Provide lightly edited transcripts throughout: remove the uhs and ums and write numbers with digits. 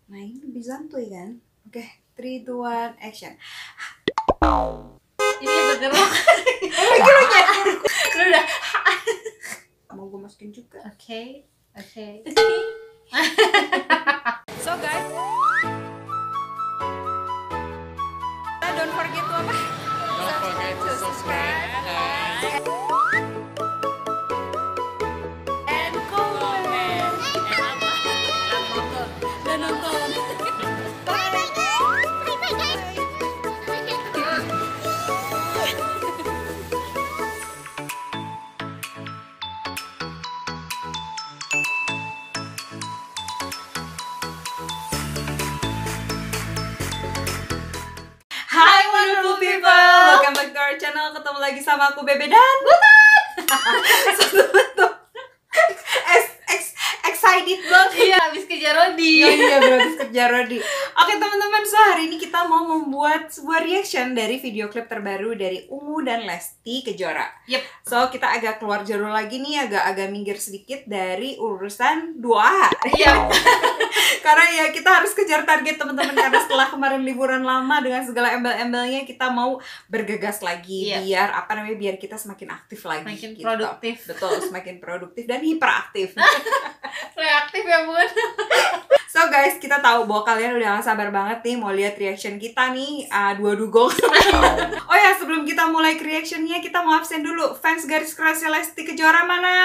Nah ini lebih santuy kan? Oke, 3, 2, 1, action. Ini bergerak. Lu udah mau gue masukin juga. Oke. So guys, don't forget to apa? Don't forget to subscribe And comment dan nonton. Hai wonderful people, welcome back to our channel. Ketemu lagi sama aku Bebe dan Butet. Excited banget. Iya, habis kejar Rodi. Iya berarti kerja Rodi. Oke teman-teman, so hari ini kita mau membuat sebuah reaction dari video klip terbaru dari Ungu dan Lesti Kejora. Yep. So kita agak keluar jalur lagi nih, agak minggir sedikit dari urusan 2A. Iya. Karena ya kita harus kejar target teman-teman, karena setelah kemarin liburan lama dengan segala embel-embelnya kita mau bergegas lagi. Iya. Biar apa namanya, biar kita semakin aktif lagi. Semakin gitu. produktif. Betul, semakin produktif dan hiperaktif. Reaktif ya bun. So guys, kita tahu bahwa kalian udah gak sabar banget nih mau lihat reaction kita nih, dua dugong. Oh ya, sebelum kita mulai ke reactionnya, kita mau absen dulu. Fans garis kerasnya Lesti Kejora mana?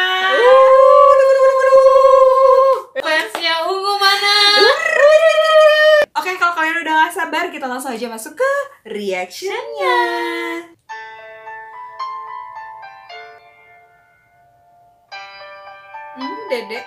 Fansnya Ungu mana? Oke, kalau kalian udah gak sabar, kita langsung aja masuk ke reactionnya. Dedek.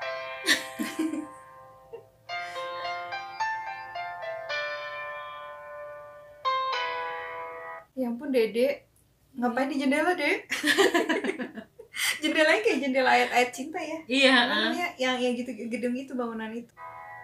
Ya ampun Dede, ngapain di jendela Dek? Jendelanya kayak jendela ayat-ayat cinta ya? Iya. Apa namanya? Yang gitu, gedung itu, bangunan itu.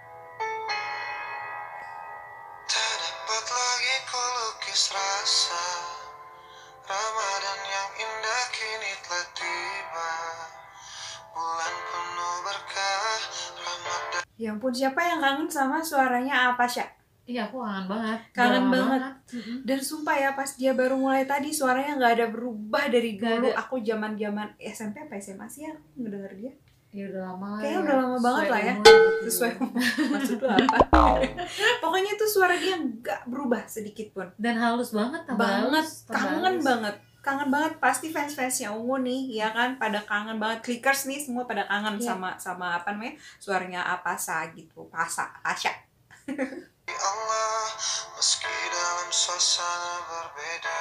Tak dapat lagi ku lukis rasa Ramadan yang indah kini telah tiba. Bulan penuh berkah Ramadan. Ya ampun, siapa yang kangen sama suaranya Apasya? Iya, aku kangen banget. Kangen Udah lama banget. Dan sumpah ya, pas dia baru mulai tadi suaranya nggak ada berubah dari Nggak dulu. ada. Aku zaman SMP apa SMA sih ya ngedenger dia. Ya udah lama lah. Kayaknya ya. udah lama banget Sesuai lah ya. umur gitu. Sesuai maksud lu apa? Pokoknya tuh suara dia nggak berubah sedikit pun. Dan halus banget, tambah Banget, halus, tambah kangen halus. banget. Kangen banget, pasti fans-fansnya Ungu nih, ya kan, pada kangen banget. Clickers nih semua pada kangen Iya. sama apa namanya, suaranya Apasa gitu, Pasya. Ya Allah, meski dalam suasana berbeda.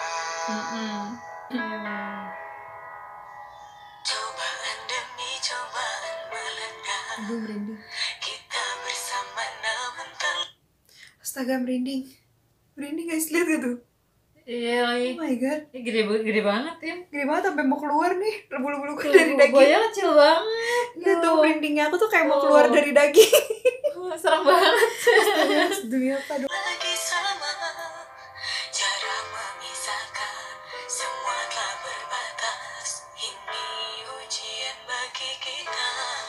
Cobaan demi cobaan melanda. Aduh merinding. Kita bersama namun tak. Astaga merinding. Merinding guys, lihat gak tuh? Iya Oh lagi. my god, Gede banget ya. gede banget sampai mau keluar nih, bulu-bulu dari daging. Boya kecil banget. Lihat tuh Tuh. merindingnya aku tuh kayak mau Tuh. keluar dari daging. Serem banget. Astaga, demi apa dong? Lagi sama, jarak memisahkan, semua telah berbatas. Ini ujian bagi kita.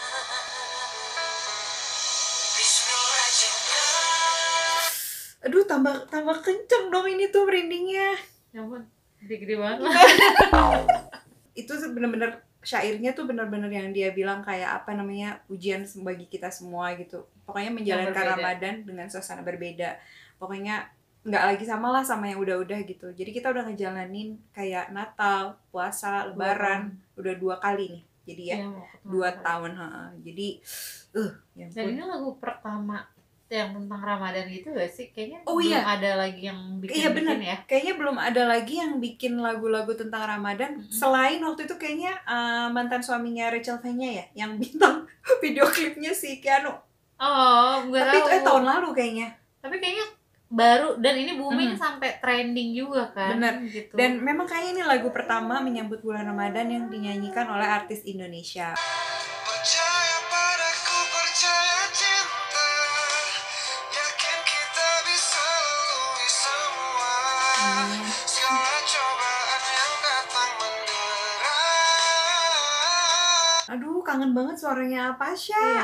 Bismillah cinta. Aduh, tambah kenceng dong ini tuh merindingnya. Ya ampun, gede banget. Itu tuh bener-bener syairnya tuh bener-bener yang dia bilang kayak apa namanya, ujian bagi kita semua gitu. Pokoknya menjalankan berbeda. Ramadan dengan suasana berbeda. Pokoknya nggak lagi sama lah sama yang udah-udah gitu. Jadi kita udah ngejalanin kayak Natal, puasa, Lebaran, udah 2 kali nih. Jadi ya, Iya, mau ketemu 2 lagi. tahun. Jadi, ya Dan ampun. ini lagu pertama yang tentang Ramadan gitu gak sih? Kayaknya Oh, belum iya. ada lagi yang bikin Iya benar. ya. Kayaknya belum ada lagi yang bikin lagu-lagu tentang Ramadan selain waktu itu kayaknya mantan suaminya Rachel Fenya ya yang bintang video klipnya si Keanu. Oh, gue Tapi tahu. itu tahun lalu kayaknya. Tapi kayaknya baru, dan ini booming sampai trending juga kan. Bener. Gitu. Dan memang kayaknya ini lagu pertama menyambut bulan Ramadan yang dinyanyikan oleh artis Indonesia. Percaya padaku, percaya cinta. Yakin kita bisa lalui semua. Segala cobaan yang datang mendera. Aduh, kangen banget suaranya Apasya. Iya.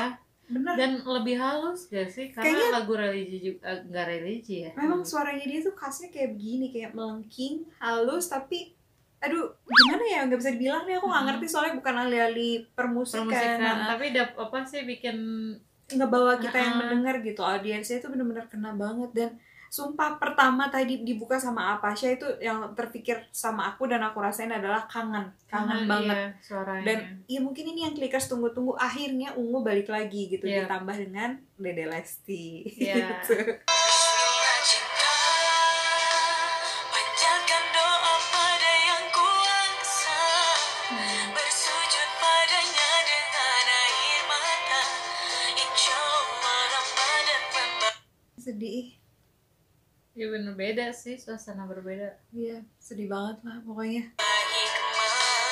Bener. Dan lebih halus gak sih? Karena Kayaknya- lagu religi juga nggak religi ya. Memang suaranya dia tuh khasnya kayak begini, kayak melengking, halus, tapi aduh gimana ya, nggak bisa dibilang nih, aku nggak ngerti soalnya bukan ahli-ahli permusikan. Permusikan, tapi apa sih bikin Ngebawa kita yang mendengar gitu, audiensnya itu bener-bener kena banget. Dan sumpah pertama tadi dibuka sama Apasya itu yang terpikir sama aku dan aku rasain adalah kangen banget. iya, suaranya. Dan ya mungkin ini yang Clickers tunggu-tunggu, akhirnya Ungu balik lagi gitu, Iya. ditambah dengan Dede Lesti. Iya. Gitu. Bismillah cinta, panjatkan doa pada yang kuasa, bersujud padanya dengan air mata, insya Allah Ramadan membawa Sedih. Ya bener, beda sih, suasana berbeda. Iya, sedih banget lah pokoknya. hikmah.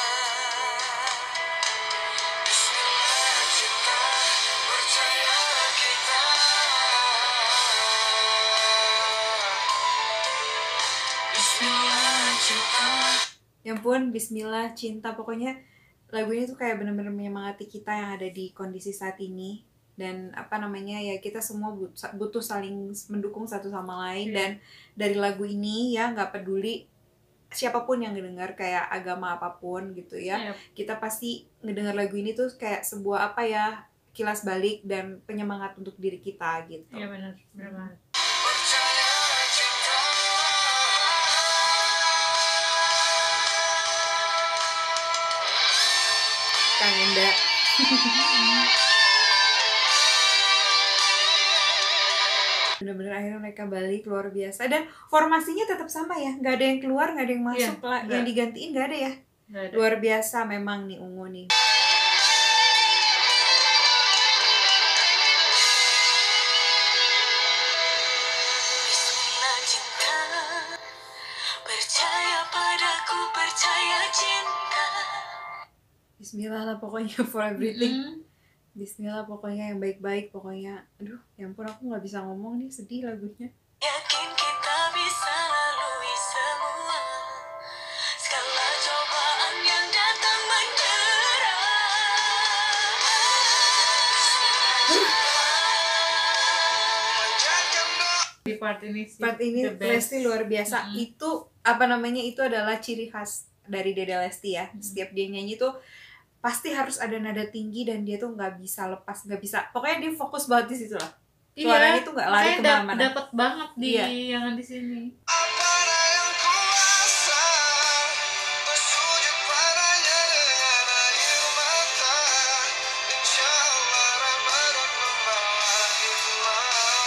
Bismillah cinta, percaya kita. Bismillah cinta. Ya ampun, Bismillah cinta, pokoknya lagunya tuh kayak bener-bener menyemangati kita yang ada di kondisi saat ini. Dan apa namanya ya, kita semua butuh saling mendukung satu sama lain. Iya. Dan dari lagu ini ya, nggak peduli siapapun yang ngedengar, kayak agama apapun gitu ya, Iya. kita pasti ngedengar lagu ini tuh kayak sebuah apa ya, kilas balik dan penyemangat untuk diri kita gitu. Iya bener banget. Percaya cinta. Kang Enda. Bener-bener akhirnya mereka balik, luar biasa. Dan formasinya tetap sama ya, nggak ada yang keluar, nggak ada yang masuk Iya, lah, nggak. yang digantiin nggak ada ya. Nggak ada. Luar biasa memang nih Ungu nih. Bismillah cinta, percaya padaku, percaya cinta. Bismillah lah pokoknya for everything. Mm-mm. Bismillah pokoknya yang baik-baik, pokoknya aduh ya ampun, aku nggak bisa ngomong nih, sedih lagunya. Yakin kita bisa lalui semua segala cobaan yang datang menyerang. Di part ini sih Part ini the best. Lesti luar biasa. Mm-mm. Itu apa namanya, itu adalah ciri khas dari Dede Lesti ya. Setiap dia nyanyi tuh pasti harus ada nada tinggi dan dia tuh nggak bisa lepas, nggak bisa, pokoknya dia fokus banget di situ lah. Suaranya tuh nggak lari makanya kemana-mana. Dapat banget di Iya. yang di sini. Apa yang kuasa, bersujud padanya dengan air mata, insya Allah Ramadan membawa hikmah.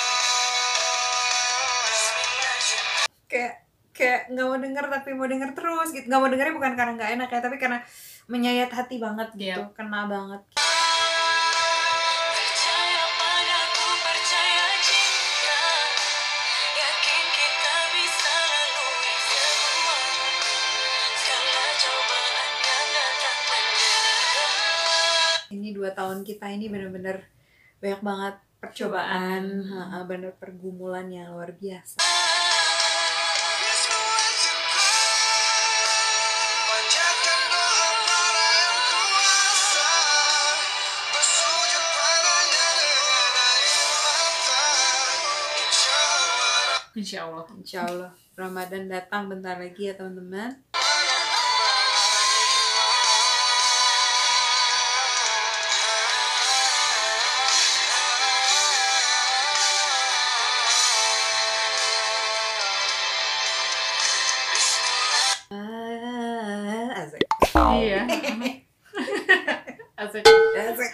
Bismillah cinta. kayak nggak mau denger tapi mau denger terus gitu. Nggak mau dengernya bukan karena nggak enak ya, tapi karena menyayat hati banget gitu. Yap. Kena banget. Percaya padaku, percaya cinta, yakin kita bisa lalui semua segala cobaan yang datang menyerang. Ini 2 tahun kita ini bener-bener banyak banget percobaan, bener pergumulan yang luar biasa. Bismillah cinta, panjatkan doa pada yang kuasa, bersujud padanya dengan air mata, insya Allah Insya Allah. Insya Allah Ramadan datang bentar lagi ya teman-teman. Asik. Iya. Asik. Asik.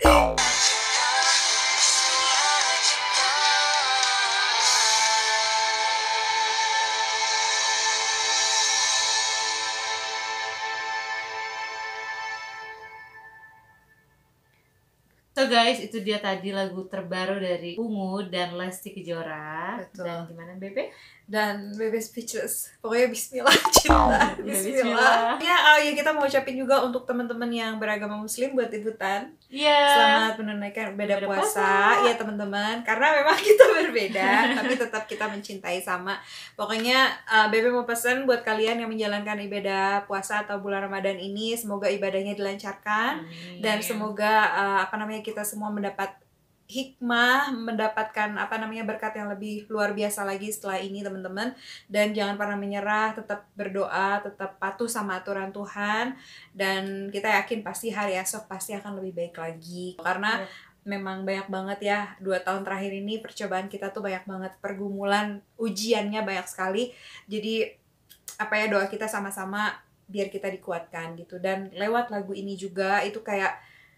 So guys, itu dia tadi lagu terbaru dari Ungu dan Lesti Kejora. Betul. Dan gimana Bebe? Dan Bebe speechless. Pokoknya Bismillah cinta. Ya, Bismillah. Ya, ya kita mau ucapin juga untuk teman-teman yang beragama Muslim buat ikutan. Iya. Selamat menunaikan ibadah Ibadah puasa puasa. ya teman-teman. Karena memang kita berbeda, tapi tetap kita mencintai sama. Pokoknya Bebe mau pesan buat kalian yang menjalankan ibadah puasa atau bulan Ramadan ini, semoga ibadahnya dilancarkan. Amin. Dan semoga apa namanya, kita semua mendapat hikmah, mendapatkan berkat yang lebih luar biasa lagi setelah ini teman-teman. Dan jangan pernah menyerah, tetap berdoa, tetap patuh sama aturan Tuhan, dan kita yakin pasti hari esok pasti akan lebih baik lagi. Karena memang banyak banget ya 2 tahun terakhir ini percobaan kita tuh banyak banget, pergumulan, ujiannya banyak sekali. Jadi doa kita sama-sama biar kita dikuatkan gitu. Dan lewat lagu ini juga itu kayak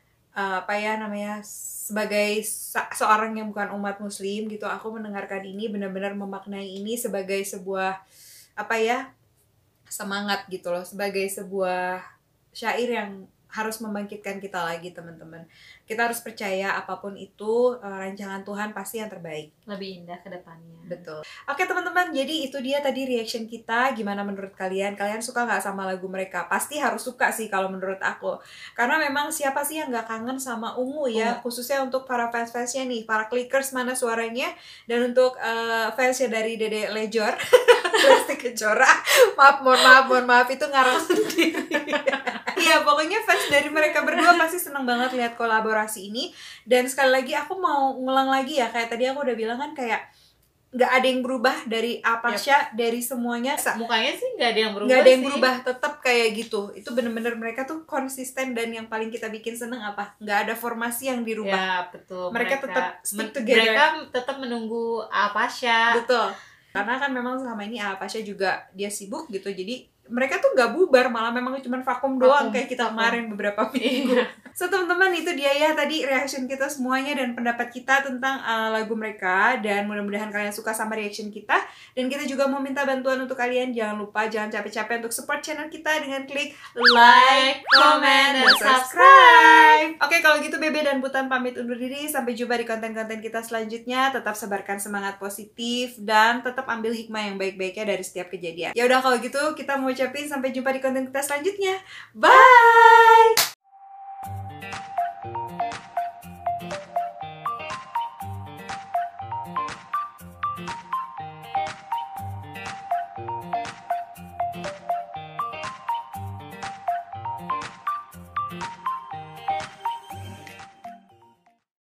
sebagai seorang yang bukan umat muslim gitu, aku mendengarkan ini benar-benar memaknai ini sebagai sebuah semangat gitu loh, sebagai sebuah syair yang harus membangkitkan kita lagi teman-teman. Kita harus percaya apapun itu rancangan Tuhan pasti yang terbaik, lebih indah ke depannya. betul. Oke teman-teman, jadi itu dia tadi reaction kita. Gimana menurut kalian? Kalian suka nggak sama lagu mereka? Pasti harus suka sih kalau menurut aku, karena memang siapa sih yang nggak kangen sama Ungu ya, khususnya untuk para fans-fansnya nih, para clickers mana suaranya, dan untuk fansnya dari Dede Lejor Lesti Kejora, mohon maaf itu ngarang sendiri. Iya, pokoknya fans dari mereka berdua pasti seneng banget lihat kolaborasi ini. Dan sekali lagi aku mau ngulang lagi ya, kayak tadi aku udah bilang kan, kayak nggak ada yang berubah dari Apasha, dari semuanya. Mukanya sih nggak ada yang berubah. Nggak ada yang berubah, tetap kayak gitu. Itu bener-bener mereka tuh konsisten, dan yang paling kita bikin seneng apa? Nggak ada formasi yang dirubah. Ya betul. Mereka tetap stick together. Mereka tetap menunggu Apasha. Betul. Karena kan memang selama ini Apasha juga dia sibuk gitu, jadi mereka tuh nggak bubar, malah memang cuma vakum doang kayak kita kemarin beberapa minggu. So teman-teman, itu dia ya tadi reaction kita semuanya dan pendapat kita tentang lagu mereka, dan mudah-mudahan kalian suka sama reaction kita. Dan kita juga mau minta bantuan untuk kalian, jangan capek-capek untuk support channel kita dengan klik like, comment, dan subscribe. Oke, kalau gitu Bebe dan Butan pamit undur diri, sampai jumpa di konten-konten kita selanjutnya. Tetap sebarkan semangat positif dan tetap ambil hikmah yang baik-baiknya dari setiap kejadian. Ya udah, kalau gitu kita mau ucapin sampai jumpa di konten kita selanjutnya. Bye.